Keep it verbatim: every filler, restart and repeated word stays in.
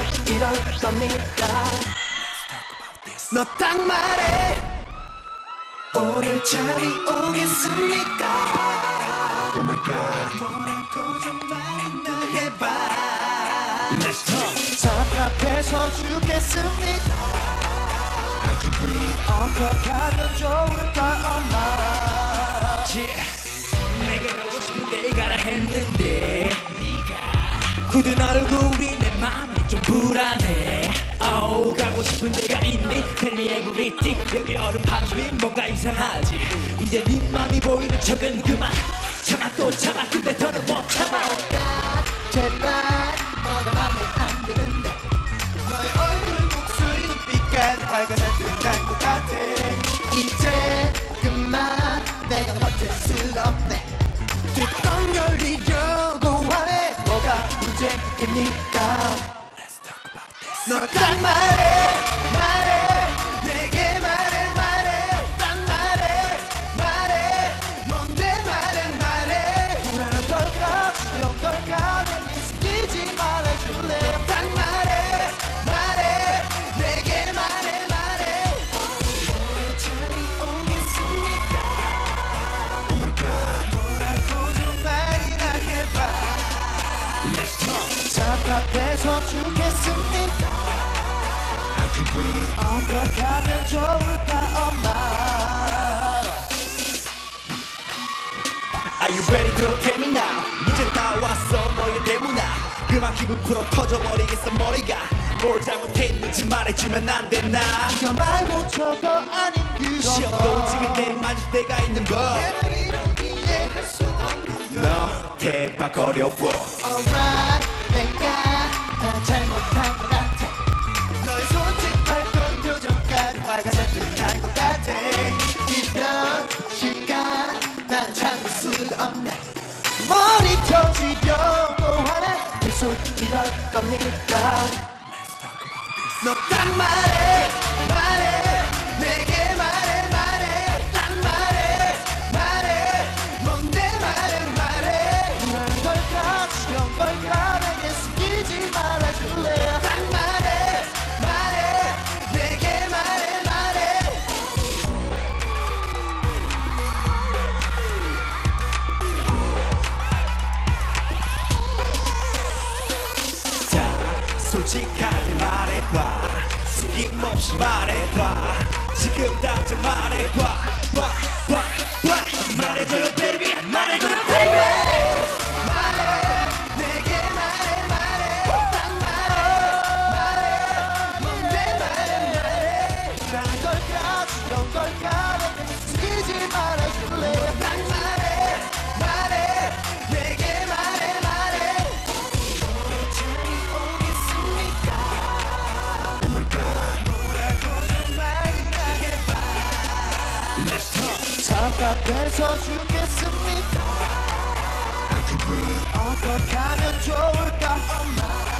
이럴 겁니까? 너 딱 말해. 오늘 잠이 오겠습니까? Oh my God. 뭐라고 좀 말이나 해봐. Let's talk. 답답해서 죽겠습니다. 어떻게 하면 좋을까 엄마. yeah. 내가 가고 싶은 데 가라 했는데 네가 굳은 얼굴이 내 맘이 좀 불안해. oh, 가고 싶은 데가 있니? Tell me everything. 여기 얼음 반죽이 뭔가 이상하지. 이제 네 맘이 보이는 척은 그만. 참아 또 참아 근데 더는 못 참아. 제발 너가 맘에 안 드는데 너의 얼굴 목소리 눈빛까지 밝아질 듯한 것 같아. 이제 그만 내가 버틸 수 없네. 뚜껑 열리려고 하네. 뭐가 문제입니까? 너 딱 말해 말해 내게 말해 말해 딱 말해 말해 뭔데 말해 말해 불안한 걸까 두려운 걸까 내게 숨기지 말아줄래. 딱 말해 말해 내게 말해 말해 오늘 잠이 오겠습니까? 뭐라고 좀 말이나 해봐. 답답해서 죽겠습니다. 어떻게 하면 좋을까 엄마. Are you ready to take me now? 이제 다 왔어 너의 대문아. 그만 기분 풀어 터져버리겠어 머리가. 뭘 잘못했는지 말해주면 안 되나. 네가 말 못쳐도 아닌 그런 시험도 지금 내 맞을 때가 있는 법. 얘는 이런 이해할 수 없는 너 대박 어려워. Alright 내가 다 잘못한 것 같아. 너의 솔직했던 표정까지 밝아질 듯한 것 같아. 이런 시간 난 참을 수 없네. 머리 터지려고 하네. 계속 이럴 겁니까? 너 딱 말해 말해 내게 말해 말해 딱 말해 말해 뭔데 말해 말해 불안한 걸까 두려운 걸까 내게 숨기지 말아줄래. 딱 말해 말해 내게 말해 말해 자 솔직하게 말해봐. 숨김없이 말해봐. 지금 당장 말해봐. 봐, 봐, 봐. 말해줘요 baby. 말해줘요 baby. 말해 내게 말해 말해 딱 말해 말해 뭔데 말해 말해 불안한 걸까 두려운 걸까 내게 숨기지 말아줄래. 딱 말해 말해 내게 말해 말해 오늘 잠이 오겠습니까? 뭐라고 좀 말이나 해봐. 답답해서 죽겠습니다. 어떻게 하면 좋을까 엄마.